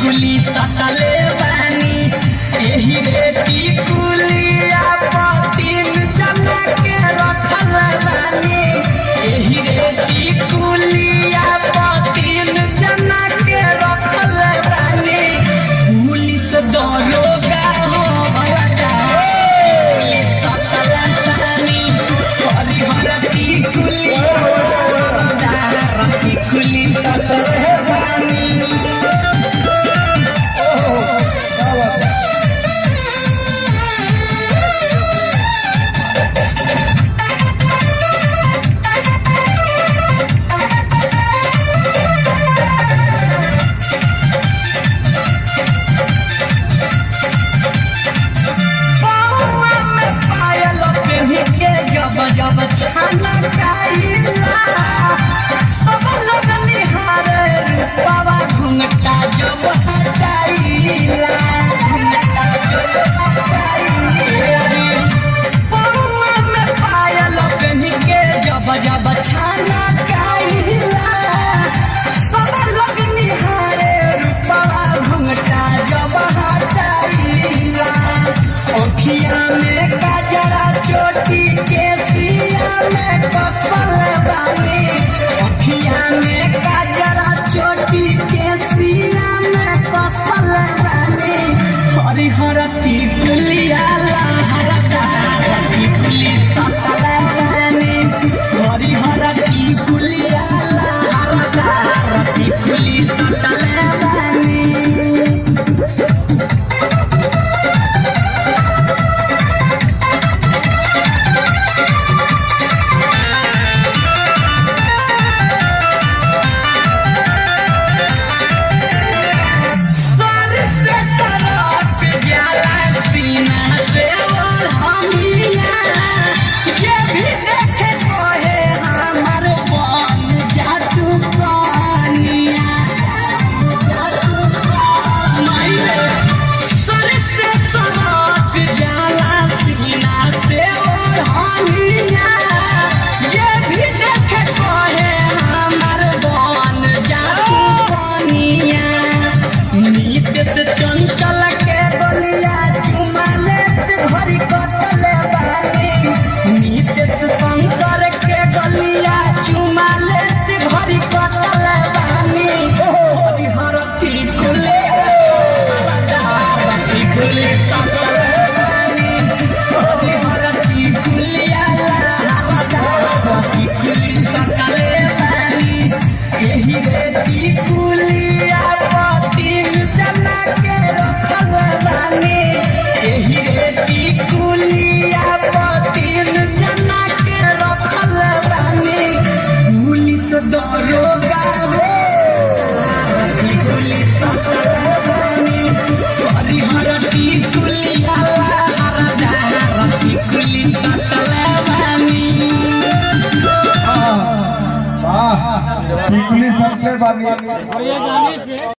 टिकुली सटले बानी एही रे टिकुलिया तीन जना के रखल बानी एही रे टिकुलिया तीन जना के रखल बानी पुलिस दरोगा हो टिकुली सटले बानी जब छाना काइला सब लोग निहारे रूपवा घुंघटा जब हटाइला घुंघटा जब हटाइला पौवा में पायल पहन के जब छाना काइला सब लोग निहारे रूपवा घुंघटा जब हटाइला अखिया में काजरा चोटी के में कसल बानी अखिया में काजरा चोटी के सिया में कसल बानी हरिहर टिकुलिया लहरदार टिकुली सटल बानी हरिहर टिकुलिया लहरदार टिकुली सटल बानी चंचल के बलिया चुमा लेत भरी कटल बानी नीतीश शंकर के गलिया चुमा लेत भरी कटल बानी हरिहर टिकुली टिकुली सटल बानी हरिहर टिकुलिया टिकुली सटल बानी एही रे टिकुलिया तीन जना के रखल बानी एही रे टिकुलिया तीन जना के रखल बानी पुलिस दरोगा हो टिकुली सटल बानी हरिहर टिकुलिया लहरदार टिकुली सटल बानी टिकुली सटले बानी।